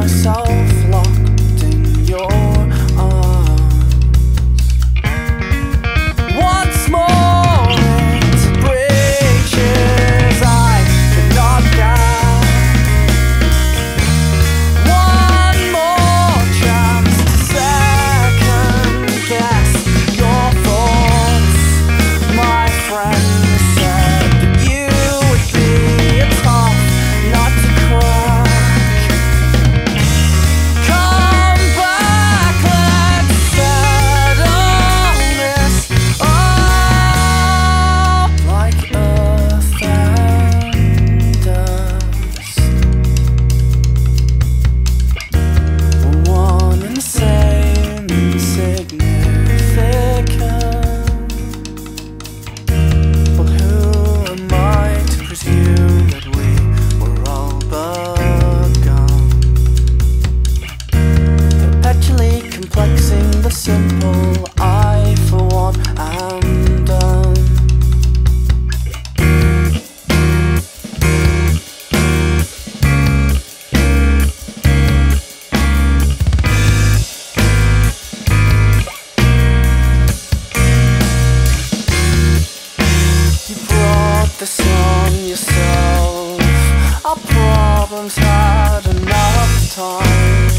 myself locked in your arms. Once more into bridges I could not down. One more chance to second guess your thoughts, my friend. Said that you would be a tough nut to crack. Come back, let's settle this up like earth and dust. One and same, insignificant. But who am I to presume that we were all begun? Perpetually complexing the simple, I for one am done. You brought this on yourself. Our problems had enough time.